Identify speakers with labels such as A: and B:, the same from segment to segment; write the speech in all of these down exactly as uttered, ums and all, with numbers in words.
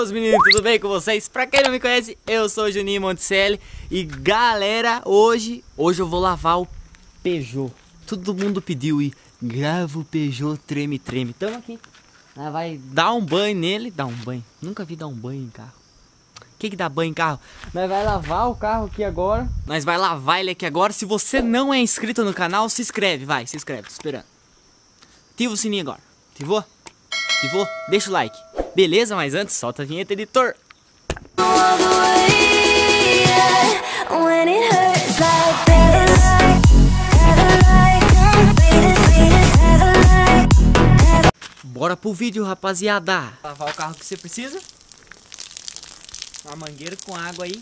A: meus meninos, tudo bem com vocês? Pra quem não me conhece, eu sou o Juninho Monticelli. E galera, hoje, hoje eu vou lavar o Peugeot. Todo mundo pediu e grava o Peugeot treme treme. Tamo aqui, nós vai dar um banho nele. Dar um banho, nunca vi dar um banho em carro. O que que dá banho em carro? Nós vai lavar o carro aqui agora. Nós vai lavar ele aqui agora. Se você não é inscrito no canal, se inscreve, vai, se inscreve, tô esperando. Ativa o sininho agora. Ativou? Ativou? Deixa o like. Beleza, mas antes, solta a vinheta, editor. Bora pro vídeo, rapaziada. Lavar o carro que você precisa. Uma mangueira com água aí.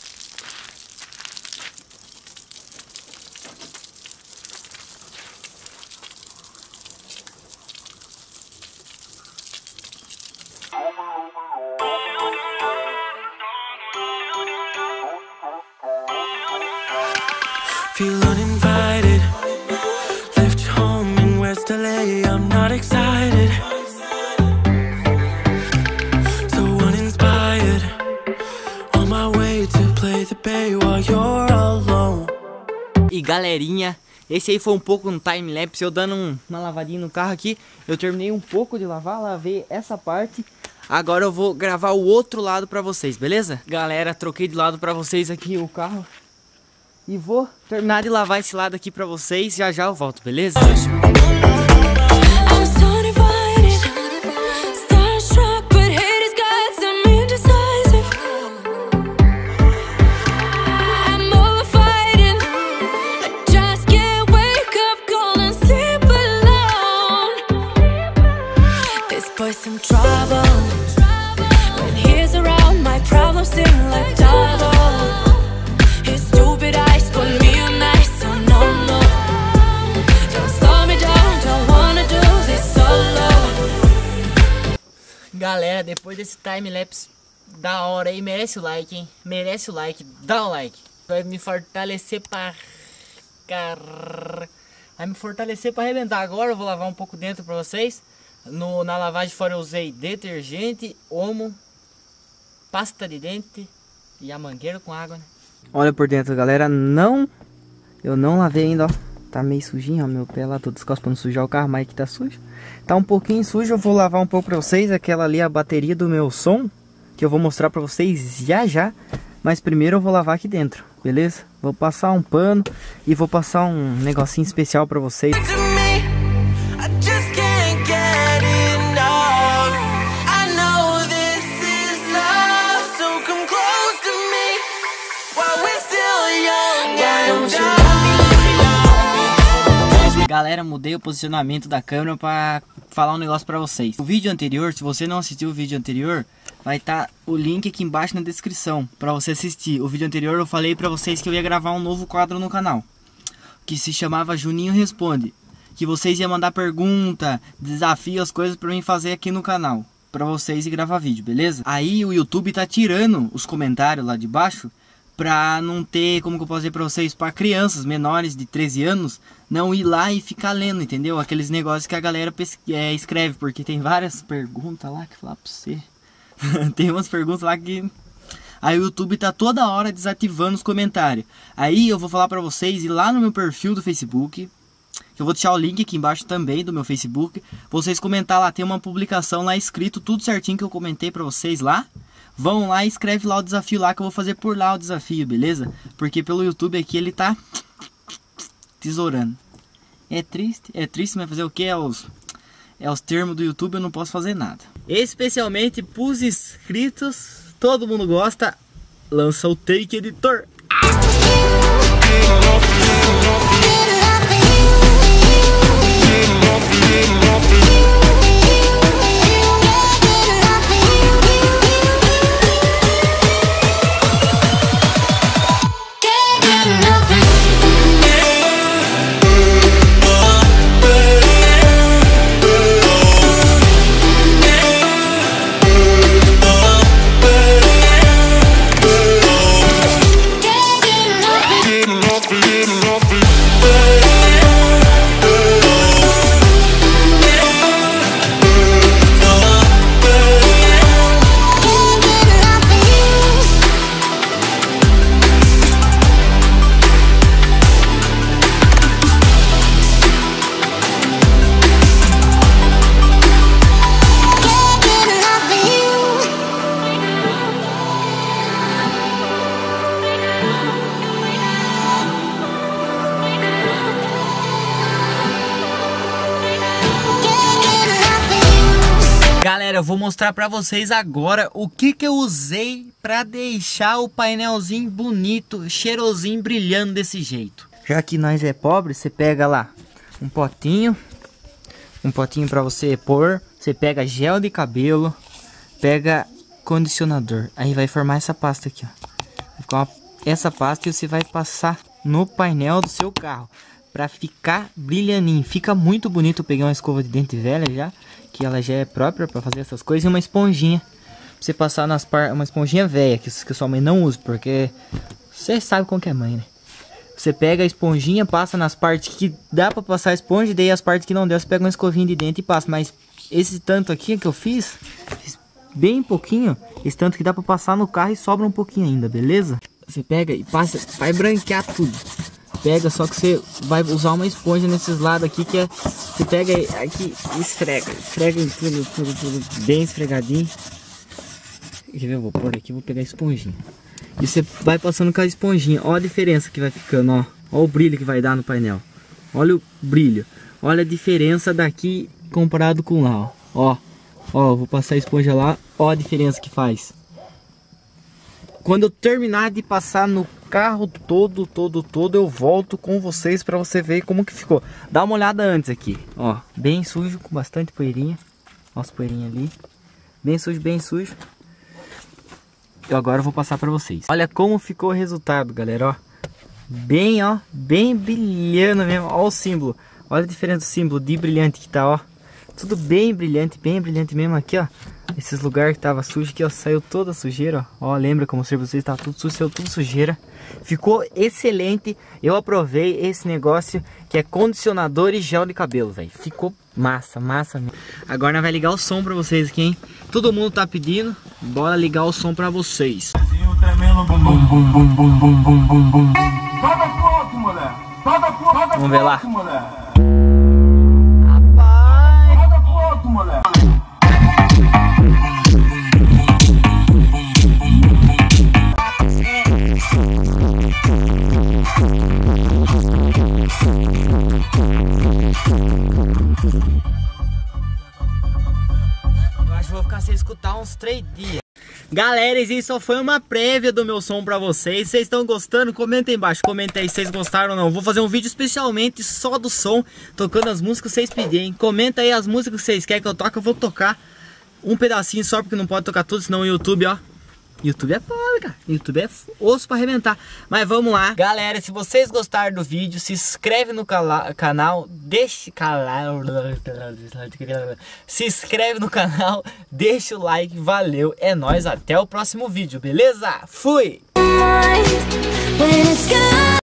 B: Feel uninvited. Left home in West L A. I'm not excited. So uninspired. On my way to play the bay while you're alone.
A: E galerinha, esse aí foi um pouco um time-lapse. Eu dando um, uma lavadinha no carro aqui. Eu terminei um pouco de lavar, lavei essa parte. Agora eu vou gravar o outro lado pra vocês, beleza? Galera, troquei de lado pra vocês aqui o carro. E vou terminar de lavar esse lado aqui pra vocês. Já já eu volto, beleza? Galera, depois desse time-lapse da hora aí, merece o like, hein? Merece o like, dá um like. Vai me fortalecer pra... Car... Vai me fortalecer pra arrebentar. Agora eu vou lavar um pouco dentro pra vocês. No, na lavagem fora eu usei detergente, omo, pasta de dente e a mangueira com água, né? Olha por dentro, galera, não... Eu não lavei ainda, ó. Tá meio sujinho, ó, meu pé lá todo descalço pra não sujar o carro, mas que tá sujo. Tá um pouquinho sujo, eu vou lavar um pouco pra vocês. Aquela ali é a bateria do meu som, que eu vou mostrar pra vocês já já. Mas primeiro eu vou lavar aqui dentro, beleza? Vou passar um pano e vou passar um negocinho especial pra vocês. Galera, mudei o posicionamento da câmera para falar um negócio para vocês. O vídeo anterior, se você não assistiu o vídeo anterior, vai estar tá o link aqui embaixo na descrição para você assistir. O vídeo anterior eu falei para vocês que eu ia gravar um novo quadro no canal, que se chamava Juninho Responde, que vocês iam mandar pergunta, desafio, as coisas para mim fazer aqui no canal, para vocês e gravar vídeo, beleza? Aí o YouTube tá tirando os comentários lá de baixo, pra não ter, como que eu posso dizer pra vocês, pra crianças menores de treze anos não ir lá e ficar lendo, entendeu? Aqueles negócios que a galera é, escreve, porque tem várias perguntas lá que falar pra você. Tem umas perguntas lá que... Aí o YouTube tá toda hora desativando os comentários. Aí eu vou falar pra vocês ir lá no meu perfil do Facebook, que eu vou deixar o link aqui embaixo também do meu Facebook. Vocês comentar lá, tem uma publicação lá escrito tudo certinho que eu comentei pra vocês lá. Vão lá e escreve lá o desafio lá, que eu vou fazer por lá o desafio, beleza? Porque pelo YouTube aqui ele tá tesourando. É triste, é triste, mas fazer o que? É os, é os termos do YouTube, eu não posso fazer nada. Especialmente pros inscritos, todo mundo gosta. Lança o take, editor.
B: Getting off, getting off, getting off.
A: eu vou mostrar pra vocês agora o que que eu usei pra deixar o painelzinho bonito, cheirosinho, brilhando desse jeito. Já que nós é pobre, você pega lá um potinho, um potinho pra você pôr, você pega gel de cabelo, pega condicionador, aí vai formar essa pasta aqui, ó. Vai ficar uma, essa pasta e você vai passar no painel do seu carro pra ficar brilhaninho, fica muito bonito. Eu peguei uma escova de dente velha já, que ela já é própria pra fazer essas coisas, e uma esponjinha pra você passar nas partes, uma esponjinha velha que, que sua mãe não usa, porque você sabe como que é mãe, né? Você pega a esponjinha, passa nas partes que dá pra passar a esponja, e daí as partes que não der, você pega uma escovinha de dente e passa. Mas esse tanto aqui que eu fiz, fiz bem pouquinho, esse tanto que dá pra passar no carro e sobra um pouquinho ainda, beleza? Você pega e passa, vai branquear tudo. Pega, só que você vai usar uma esponja nesses lados aqui, que é, você pega aqui e esfrega, esfrega em tudo, tudo, tudo, bem esfregadinho. Quer ver, eu vou pôr aqui, vou pegar a esponjinha. E você vai passando com a esponjinha, ó a diferença que vai ficando, ó, ó o brilho que vai dar no painel. Olha o brilho, olha a diferença daqui comparado com lá, ó. Ó, ó, vou passar a esponja lá, ó a diferença que faz. Quando eu terminar de passar no carro todo, todo, todo, eu volto com vocês pra você ver como que ficou. Dá uma olhada antes aqui, ó, bem sujo, com bastante poeirinha. Ó as poeirinhas ali, bem sujo, bem sujo. Eu agora vou passar pra vocês. Olha como ficou o resultado, galera, ó. Bem, ó, bem brilhando mesmo, ó o símbolo. Olha a diferença do símbolo de brilhante que tá, ó. Tudo bem brilhante, bem brilhante mesmo aqui, ó. Esses lugares que tava sujo aqui, ó, saiu toda a sujeira, ó. Ó, lembra como eu mostrei pra vocês, tava tudo sujo, saiu tudo sujeira. Ficou excelente. Eu aprovei esse negócio que é condicionador e gel de cabelo, velho. Ficou massa, massa mesmo. Agora nós vai ligar o som pra vocês aqui, hein. Todo mundo tá pedindo, bora ligar o som pra vocês. Vamos ver lá. Eu acho que vou ficar sem escutar uns três dias. Galera, isso só foi uma prévia do meu som pra vocês. Vocês estão gostando? Comenta aí embaixo, comenta aí se vocês gostaram ou não. Vou fazer um vídeo especialmente só do som, tocando as músicas que vocês pedirem. Comenta aí as músicas que vocês querem que eu toque. Eu vou tocar um pedacinho só, porque não pode tocar tudo, senão o YouTube, ó, YouTube é foda, cara. YouTube é osso pra arrebentar. Mas vamos lá. Galera, se vocês gostaram do vídeo, se inscreve no canal. Deixa... Canal, se inscreve no canal. Deixa o like. Valeu. É nóis. Até o próximo vídeo, beleza? Fui!